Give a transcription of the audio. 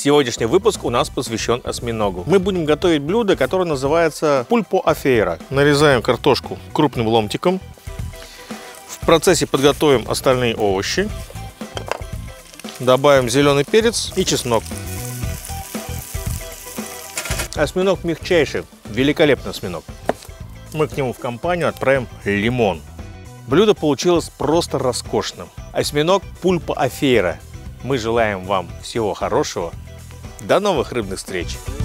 Сегодняшний выпуск у нас посвящен осьминогу. Мы будем готовить блюдо, которое называется пульпо а фейра. Нарезаем картошку крупным ломтиком. В процессе подготовим остальные овощи. Добавим зеленый перец и чеснок. Осьминог мягчайший, великолепный осьминог. Мы к нему в компанию отправим лимон. Блюдо получилось просто роскошным. Осьминог пульпо а фейра. Мы желаем вам всего хорошего. До новых рыбных встреч!